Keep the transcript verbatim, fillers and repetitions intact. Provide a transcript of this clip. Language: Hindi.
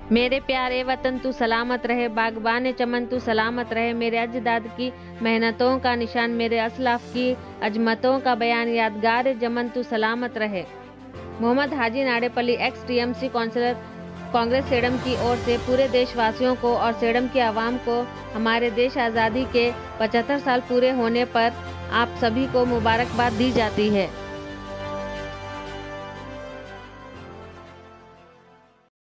मेरे प्यारे वतन तू सलामत रहे, बागबान चमन तू सलामत रहे। मेरे अजदाद की मेहनतों का निशान, मेरे असलाफ की अजमतों का बयान, यादगार जमन तू सलामत रहे। Mohammed Haji Nadepalli, ex TMC councillor, Congress Sedam की ओर से पूरे देशवासियों को और सेडम की आवाम को हमारे देश आज़ादी के पचहत्तर साल पूरे होने पर आप सभी को मुबारकबाद दी जाती है।